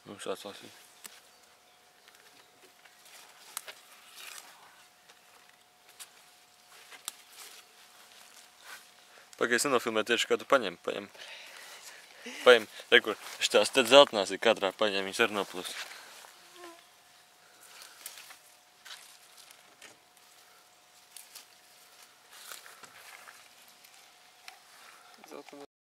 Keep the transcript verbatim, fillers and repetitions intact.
Mums atlasīt. Pagaid, es nenofilmēju tieši, kā tu paņem, paņem. Paņem, rekur, šitās te zeltnās ir katrā paņem, viņas arī noplūst. Zeltnā.